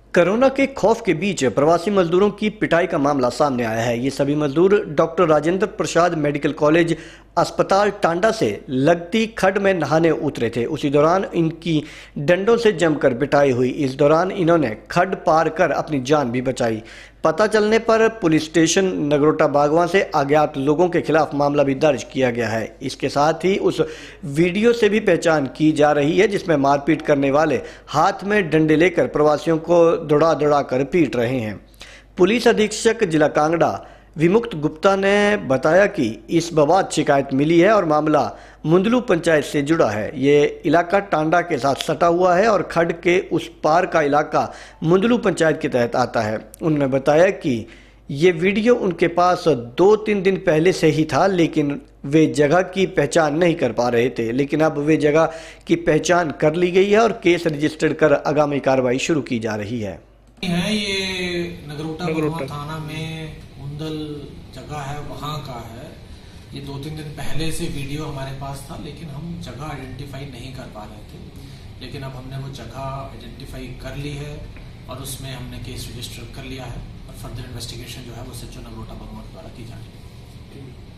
Corona के खौफ के बीच प्रवासी मजदूरों की पिटाई का मामला सामने आया है। ये सभी मजदूर doctor Rajendra Prasad medical college अस्पताल टांडा से लगती खड्ड में नहाने उतरे थे। उसी दौरान इनकी डंडों से जमकर पिटाई हुई। इस दौरान इन्होंने खड्ड पार कर अपनी जान भी बचाई। पता चलने पर पुलिस स्टेशन नगरोटा बागवां से अज्ञात लोगों के खिलाफ मामला भी दर्ज किया गया है। इसके साथ ही उस वीडियो से भी पहचान की जा रही है जिसमें मारपीट करने वाले हाथ में डंडे लेकर प्रवासियों को दौड़ा दौड़ा कर पीट रहे हैं। पुलिस अधीक्षक जिला कांगड़ा विमुक्त गुप्ता ने बताया कि इस बाबत शिकायत मिली है और मामला मुंदलू पंचायत से जुड़ा है। ये इलाका टांडा के साथ सटा हुआ है और खड्ड के उस पार का इलाका मुंदलू पंचायत के तहत आता है। उन्होंने बताया कि ये वीडियो उनके पास 2-3 दिन पहले से ही था, लेकिन वे जगह की पहचान नहीं कर पा रहे थे। लेकिन अब वे जगह की पहचान कर ली गई है और केस रजिस्टर्ड कर आगामी कार्रवाई शुरू की जा रही है। ये नगरोटा थाना में मुंदल जगह है, वहाँ का है। ये 2-3 दिन पहले से वीडियो हमारे पास था, लेकिन हम जगह आइडेंटिफाई नहीं कर पा रहे थे। लेकिन अब हमने वो जगह आइडेंटिफाई कर ली है और उसमें हमने केस रजिस्टर कर लिया है और फर्दर इन्वेस्टिगेशन जो है वो सचिव नगरोटा बागवां द्वारा की जा रही है।